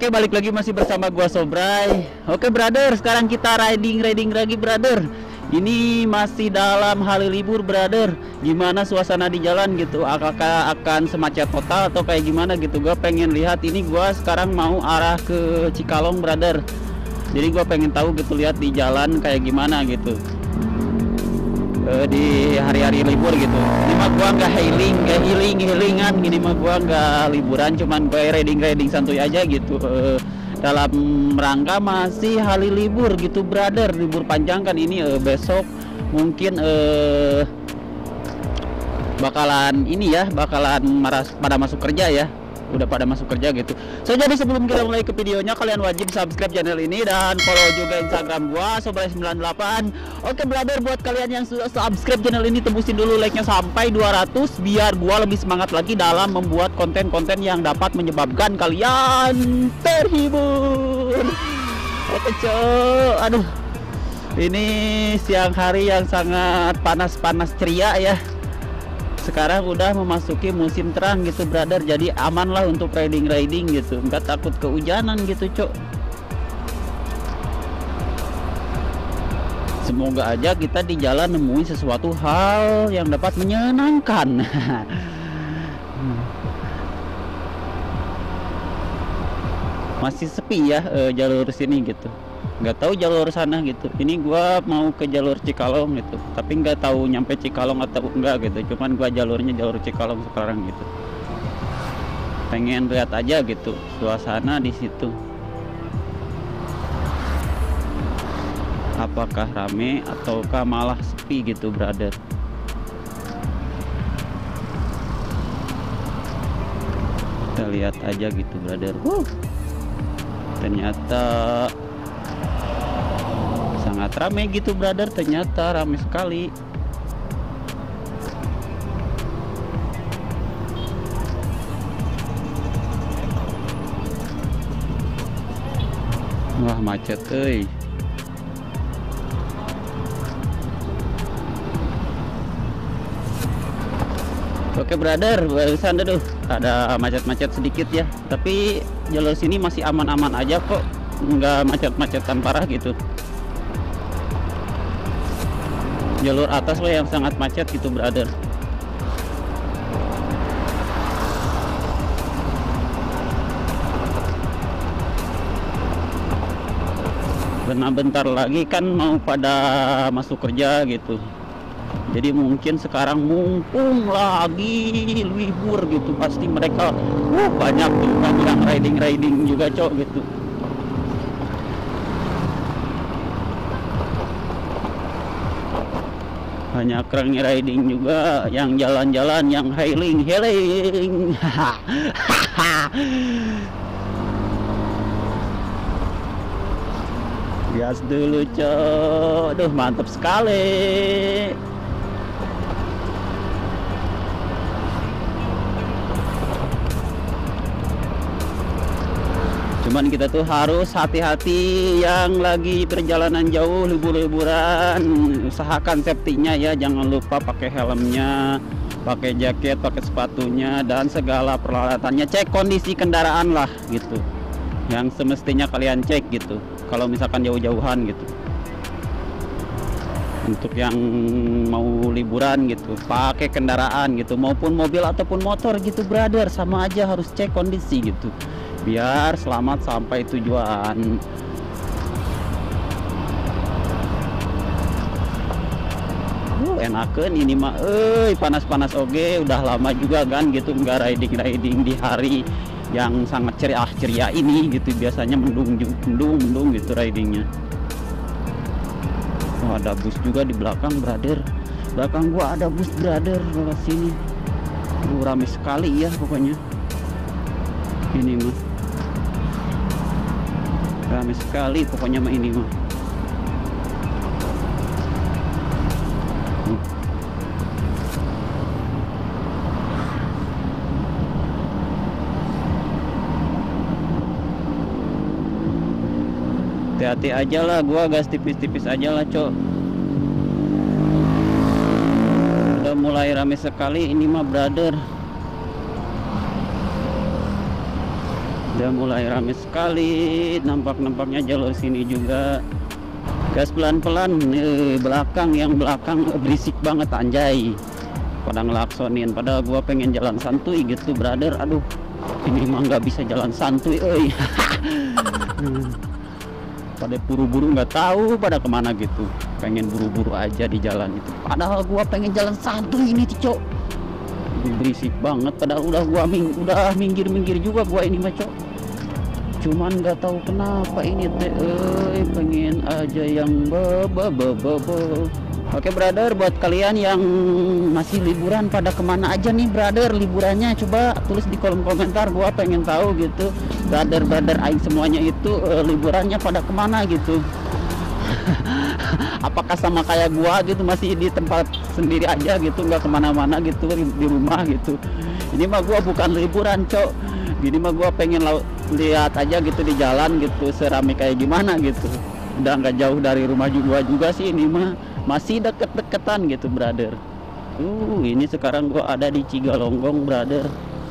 Oke, balik lagi masih bersama gua Sobray. Oke, brother, sekarang kita riding lagi, brother. Ini masih dalam hari libur, brother. Gimana suasana di jalan gitu? Apakah akan semacam total atau kayak gimana gitu? Gua pengen lihat. Ini gua sekarang mau arah ke Cikalong, brother. Jadi gua pengen tahu gitu, lihat di jalan kayak gimana gitu. Di hari-hari libur gitu. Ini mah gua nggak healingan, gini mah gua nggak liburan, cuman gue riding santuy aja gitu. Dalam rangka masih hari libur gitu, brother. Libur panjang kan ini. Besok mungkin bakalan ini ya, bakalan pada masuk kerja ya. Udah pada masuk kerja gitu. So, jadi sebelum kita mulai ke videonya, kalian wajib subscribe channel ini dan follow juga Instagram gua Sobray98. Oke, brother, buat kalian yang sudah subscribe channel ini, tembusin dulu like-nya sampai 200 biar gua lebih semangat lagi dalam membuat konten-konten yang dapat menyebabkan kalian terhibur. Oke, cok. Aduh. Ini siang hari yang sangat panas ceria ya. Sekarang udah memasuki musim terang gitu, brother. Jadi aman lah untuk riding gitu, nggak takut kehujanan gitu, cok. Semoga aja kita di jalan nemuin sesuatu hal yang dapat menyenangkan. Masih sepi ya jalur sini gitu. Nggak tahu jalur sana gitu. Ini gua mau ke jalur Cikalong gitu, tapi nggak tahu nyampe Cikalong atau enggak gitu. Cuman gua jalur Cikalong sekarang gitu. Pengen lihat aja gitu suasana di situ. Apakah rame ataukah malah sepi gitu, brother. Kita lihat aja gitu, brother. Ternyata sangat ramai gitu, brother. Ternyata ramai sekali. Wah, macet euy. Oke, brother, barusan aduh ada macet-macet sedikit ya, tapi jalur sini masih aman-aman aja kok, nggak macet-macetan parah gitu. Jalur atas loh yang sangat macet gitu, brother. Bentar lagi kan mau pada masuk kerja gitu. Jadi mungkin sekarang mumpung lagi libur gitu, pasti mereka banyak tuh kan yang riding juga, cok gitu. Banyak orang riding juga, yang jalan-jalan, yang healing. Gas dulu, cok. Duh, mantap sekali. Cuman kita tuh harus hati-hati yang lagi perjalanan jauh, liburan. Usahakan safety-nya ya, jangan lupa pakai helmnya, pakai jaket, pakai sepatunya, dan segala peralatannya. Cek kondisi kendaraan lah gitu, yang semestinya kalian cek gitu kalau misalkan jauh-jauhan gitu. Untuk yang mau liburan gitu, pakai kendaraan gitu, maupun mobil ataupun motor gitu, brother, sama aja harus cek kondisi gitu biar selamat sampai tujuan. Enakan ini mah, panas-panas oge. Udah lama juga kan gitu nggak riding di hari yang sangat ceria ini gitu. Biasanya mendung gitu ridingnya. Oh, ada bus juga di belakang, brother. Belakang gua ada bus, brother, lewat sini. Rame sekali ya pokoknya. Ini mah ramai sekali pokoknya mah ini mah. Hati-hati aja lah, gua gas tipis-tipis aja lah, cok. Udah mulai ramai sekali ini mah, brother. Udah mulai rame sekali, nampaknya jalur sini juga. Gas pelan-pelan, belakang yang belakang berisik banget anjay. Pada ngelaksonin, padahal gua pengen jalan santuy gitu, brother. Aduh, ini mah nggak bisa jalan santuy, euy. Pada buru-buru, nggak tahu pada kemana gitu. Pengen buru-buru aja di jalan itu. Padahal gua pengen jalan santuy ini, Cok. Berisik banget, padahal udah minggir juga gua ini mah, Cok. Cuman nggak tahu kenapa ini teh, pengen aja yang Oke brother, buat kalian yang masih liburan pada kemana aja nih brother liburannya, coba tulis di kolom komentar, gua pengen tahu gitu brother aing semuanya itu liburannya pada kemana gitu. Apakah sama kayak gua gitu, masih di tempat sendiri aja gitu, nggak kemana-mana gitu, di rumah gitu. Ini mah gua bukan liburan, Cok. Gini mah gua pengen lihat aja gitu di jalan gitu, serame kayak gimana gitu. Udah nggak jauh dari rumah juga sih, ini mah masih deket-deketan gitu brother. Ini sekarang gua ada di Cigalonggong brother.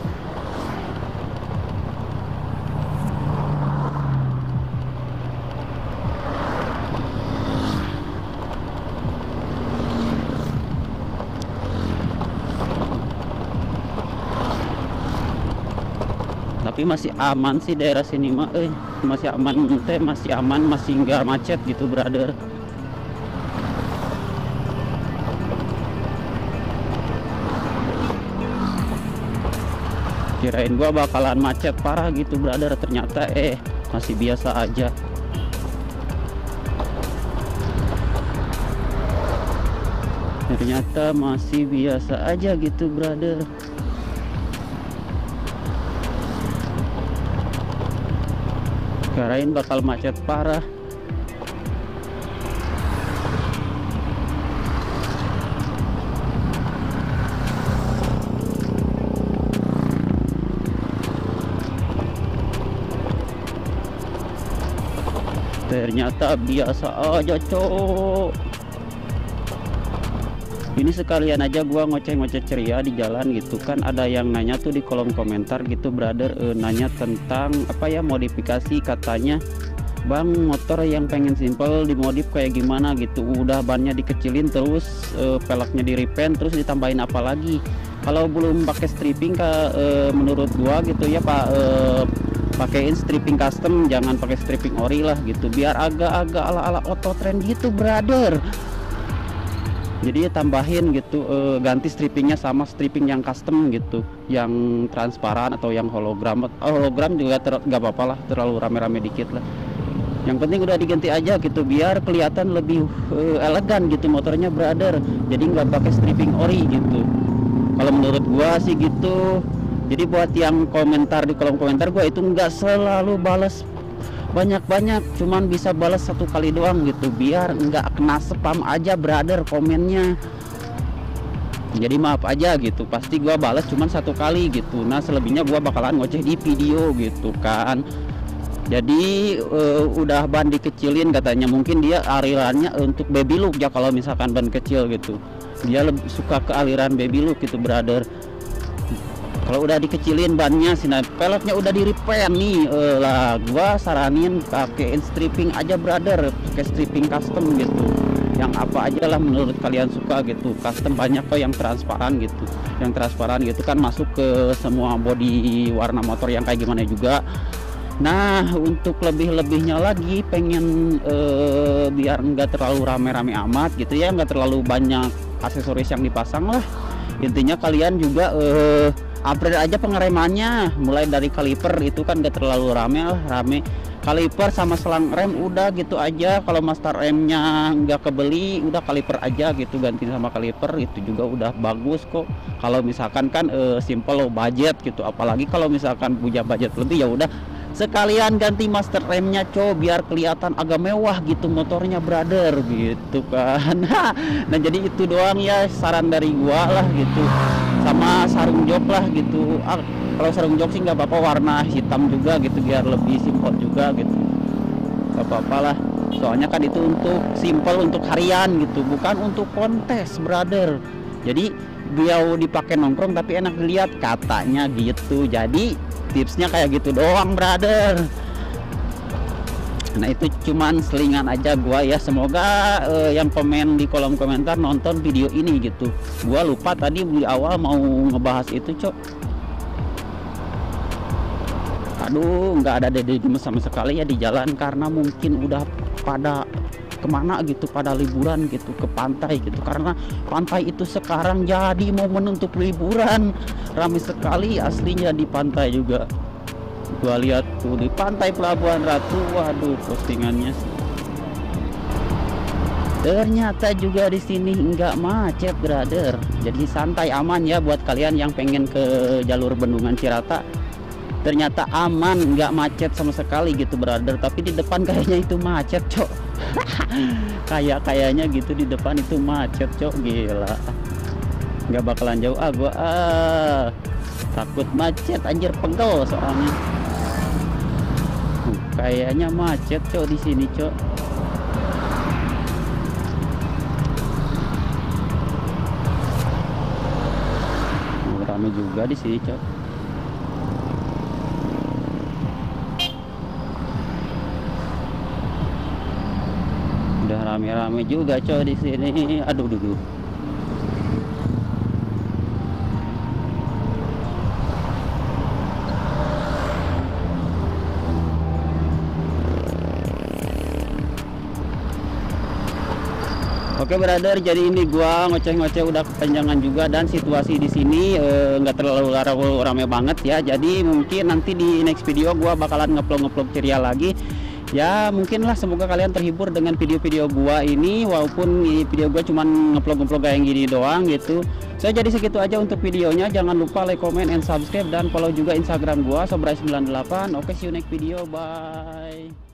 Tapi masih aman sih daerah sini mah, masih aman teh, masih aman, masih nggak macet gitu brother. Kirain gua bakalan macet parah gitu brother, ternyata masih biasa aja. Ternyata masih biasa aja gitu brother. Kirain bakal macet parah. Ternyata biasa aja, Cok. Ini sekalian aja gua ngoceh-ngoceh ceria di jalan gitu kan. Ada yang nanya tuh di kolom komentar gitu brother, nanya tentang apa ya, modifikasi, katanya bang motor yang pengen simple dimodif kayak gimana gitu. Udah bannya dikecilin, terus peleknya di repaint, terus ditambahin apa lagi. Kalau belum pakai stripping menurut gua gitu ya Pak, pakaiin stripping custom, jangan pakai stripping ori lah gitu, biar agak-agak ala-ala auto trend gitu brother. Jadi tambahin gitu, ganti strippingnya sama stripping yang custom gitu, yang transparan atau yang hologram. Hologram juga nggak apa-apa lah, terlalu rame-rame dikit lah. Yang penting udah diganti aja gitu, biar kelihatan lebih elegan gitu motornya brother. Jadi nggak pakai stripping ori gitu. Kalau menurut gua sih gitu. Jadi buat yang komentar di kolom komentar, gua itu nggak selalu balas banyak-banyak, cuman bisa balas 1 kali doang gitu, biar nggak kena spam aja brother komennya. Jadi maaf aja gitu, pasti gua balas cuman 1 kali gitu. Nah selebihnya gua bakalan ngoceh di video gitu kan. Jadi udah ban dikecilin katanya, mungkin dia alirannya untuk baby look ya. Kalau misalkan ban kecil gitu, dia lebih suka ke aliran baby look gitu brother. Kalau udah dikecilin bannya, peleknya udah di repaint nih, lah gua saranin pakein stripping aja brother, pakai stripping custom gitu, yang apa aja lah menurut kalian suka gitu. Custom banyak kok yang transparan gitu, kan masuk ke semua body warna motor yang kayak gimana juga. Nah untuk lebih-lebihnya lagi, pengen biar nggak terlalu rame-rame amat gitu ya, nggak terlalu banyak aksesoris yang dipasang lah. Intinya kalian juga upgrade aja pengeremannya, mulai dari kaliper itu kan gak terlalu rame. Kaliper sama selang rem udah gitu aja. Kalau master remnya nggak kebeli, udah kaliper aja gitu, ganti sama kaliper itu juga udah bagus kok. Kalau misalkan kan simple low budget gitu, apalagi kalau misalkan punya budget lebih, ya udah sekalian ganti master remnya biar kelihatan agak mewah gitu motornya brother gitu kan. Nah jadi itu doang ya saran dari gua lah gitu, sama sarung jok lah gitu. Kalau sarung jok sih nggak apa-apa warna hitam juga gitu, biar lebih simpel juga gitu, nggak apa-apa lah. Soalnya kan itu untuk simpel, untuk harian gitu, bukan untuk kontes brother. Jadi beliau dipakai nongkrong tapi enak dilihat katanya gitu. Jadi tipsnya kayak gitu doang brother. Nah itu cuman selingan aja gua ya. Semoga yang komen di kolom komentar nonton video ini gitu. Gua lupa tadi di awal mau ngebahas itu cok. Aduh nggak ada Dede Gemes sama sekali ya di jalan, karena mungkin udah pada kemana gitu, pada liburan gitu, ke pantai gitu. Karena pantai itu sekarang jadi momen untuk liburan, ramai sekali aslinya di pantai juga. Gua lihat tuh di pantai Pelabuhan Ratu, waduh postingannya sih. Ternyata juga di sini nggak macet brother, jadi santai aman ya buat kalian yang pengen ke jalur Bendungan Cirata. Ternyata aman, nggak macet sama sekali gitu brother. Tapi di depan kayaknya itu macet cok. Kayaknya gitu di depan itu macet cok, gila. Nggak bakalan jauh gua takut macet anjir, pegel soalnya. Kayaknya macet cok di sini cok. Rame juga di sini cok. Udah rame-rame juga cok di sini. Aduh dulu. Oke brother, jadi ini gua ngoceh-ngoceh udah kepanjangan juga, dan situasi di sini nggak terlalu rame banget ya. Jadi mungkin nanti di next video gua bakalan ngeplog ceria lagi. Ya mungkin lah, semoga kalian terhibur dengan video-video gua ini, walaupun video gua cuman ngeplog kayak gini doang gitu. Jadi segitu aja untuk videonya. Jangan lupa like, comment, and subscribe, dan follow juga Instagram gua Sobrai98. Oke, see you next video, bye.